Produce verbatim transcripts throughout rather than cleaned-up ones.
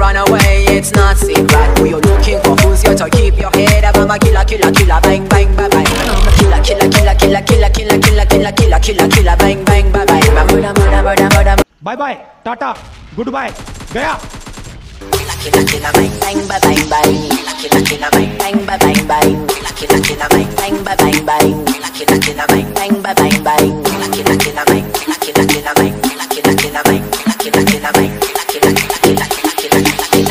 run away, it's not secret. Who you looking for? Who's here to keep your head up? I'm a killer, killer, killer, bang, bang, bye, bye. I'm a killer, killer, killer, killer, killer, killer, killer, killer, killer, killer, killer, bang, bang, bye, bye. Murder, murder, murder, murder. Bye bye, Tata, goodbye, gaya. Killer, killer, bang, bang, bye, bang, bang. Killer, killer, bang, bang, bye, bang, bang. Killer, killer, bang, bang, bye, bang, bang. Killer, killer, bang, bang, bye, bang, bang. Killer, killer, bang, killer, killer, bang, killer, killer, bang, killer, killer, bang, killer, killer, killer,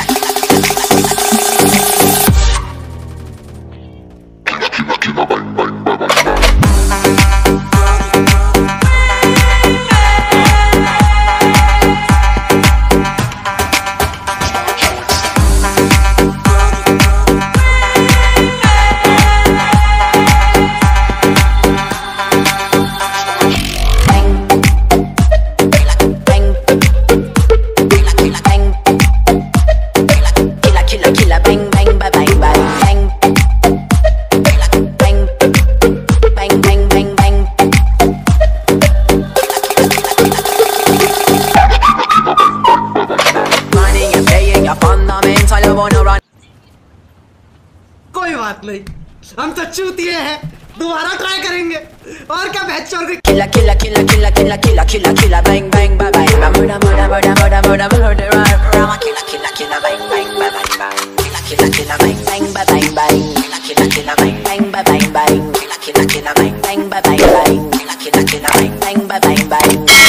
कोई बात नहीं, हम तो चूतिए हैं, दोबारा try करेंगे और क्या बहस चोर के Killer, killer, killer, killer, killer, killer, killer, killer, bang, bang, bye, bye. Murder, murder, murder, murder, murder, murder, murder. Killer, killer, killer, bang, bang, bye, bang, bang. Killer, killer, bang, bang, bye, bang, bang. Killer, killer, bang, bang, bye, bang, bang. Killer, killer, bang, bang, bye, bang, bang. Killer, killer, bang, bang, bye, bang, bang.